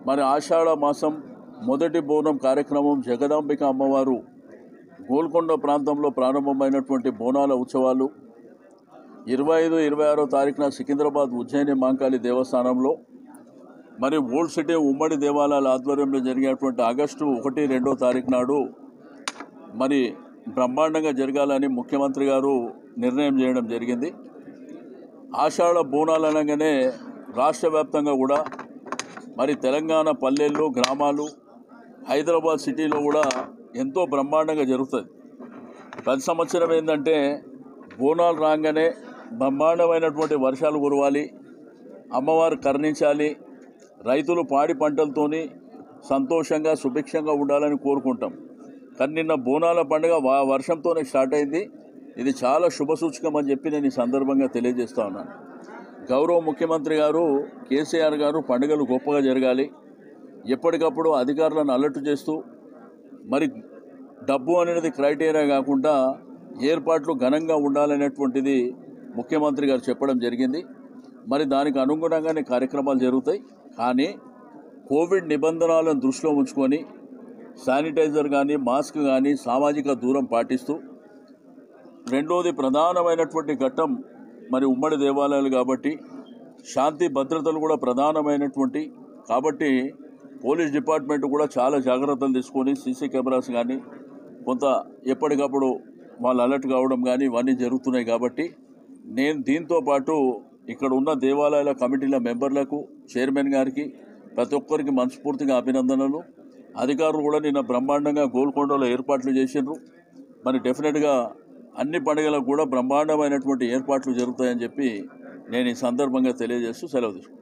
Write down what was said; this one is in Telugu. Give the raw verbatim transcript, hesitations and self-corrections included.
మరి ఆషాఢ మాసం మొదటి బోనం కార్యక్రమం జగదాంబిక అమ్మవారు గోల్కొండ ప్రాంతంలో ప్రారంభమైనటువంటి బోనాల ఉత్సవాలు ఇరవై ఐదు ఇరవై ఆరో తారీఖున సికింద్రాబాద్ ఉజ్జయిని మాంకాళి దేవస్థానంలో మరి ఓల్డ్ సిటీ ఉమ్మడి దేవాలయాల ఆధ్వర్యంలో జరిగేటువంటి ఆగస్టు ఒకటి రెండో తారీఖు నాడు మరి బ్రహ్మాండంగా జరగాలని ముఖ్యమంత్రి గారు నిర్ణయం చేయడం జరిగింది. ఆషాఢ బోనాలు అనగానే రాష్ట్ర వ్యాప్తంగా కూడా మరి తెలంగాణ పల్లెల్లో గ్రామాలు హైదరాబాద్ సిటీలో కూడా ఎంతో బ్రహ్మాండంగా జరుగుతుంది. ప్రతి సంవత్సరం ఏంటంటే బోనాలు రాగానే బ్రహ్మాండమైనటువంటి వర్షాలు కురవాలి, అమ్మవారు కరుణించాలి, రైతులు పాడి పంటలతోని సంతోషంగా సుభిక్షంగా ఉండాలని కోరుకుంటాం. కానీ నిన్న బోనాల పండుగ వర్షంతోనే స్టార్ట్ అయింది. ఇది చాలా శుభసూచకం అని చెప్పి నేను ఈ సందర్భంగా తెలియజేస్తా ఉన్నాను. గౌరవ ముఖ్యమంత్రి గారు కేసీఆర్ గారు పండుగలు గొప్పగా జరగాలి, ఎప్పటికప్పుడు అధికారులను అలర్ట్ చేస్తూ మరి డబ్బు అనేది క్రైటీరియా కాకుండా ఏర్పాట్లు ఘనంగా ఉండాలనేటువంటిది ముఖ్యమంత్రి గారు చెప్పడం జరిగింది. మరి దానికి అనుగుణంగానే కార్యక్రమాలు జరుగుతాయి. కానీ కోవిడ్ నిబంధనలను దృష్టిలో ఉంచుకొని శానిటైజర్ కానీ మాస్క్ కానీ సామాజిక దూరం పాటిస్తూ, రెండోది ప్రధానమైనటువంటి ఘట్టం మరి ఉమ్మడి దేవాలయాలు కాబట్టి శాంతి భద్రతలు కూడా ప్రధానమైనటువంటి కాబట్టి పోలీస్ డిపార్ట్మెంట్ కూడా చాలా జాగ్రత్తలు తీసుకొని సీసీ కెమెరాస్ కానీ కొంత ఎప్పటికప్పుడు వాళ్ళు అలర్ట్ కావడం కానీ ఇవన్నీ జరుగుతున్నాయి. కాబట్టి నేను దీంతో పాటు ఇక్కడ ఉన్న దేవాలయాల కమిటీల మెంబర్లకు, చైర్మన్ గారికి, ప్రతి ఒక్కరికి మనస్ఫూర్తిగా అభినందనలు. అధికారులు కూడా నిన్న బ్రహ్మాండంగా గోల్కొండలో ఏర్పాట్లు చేసిండ్రు. మరి డెఫినెట్గా అన్ని పండుగలకు కూడా బ్రహ్మాండమైనటువంటి ఏర్పాట్లు జరుగుతాయని చెప్పి నేను ఈ సందర్భంగా తెలియజేస్తూ సెలవు తీసుకుంటాను.